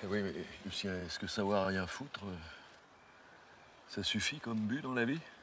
Oui, mais Lucien, est-ce que savoir rien foutre, ça suffit comme but dans la vie?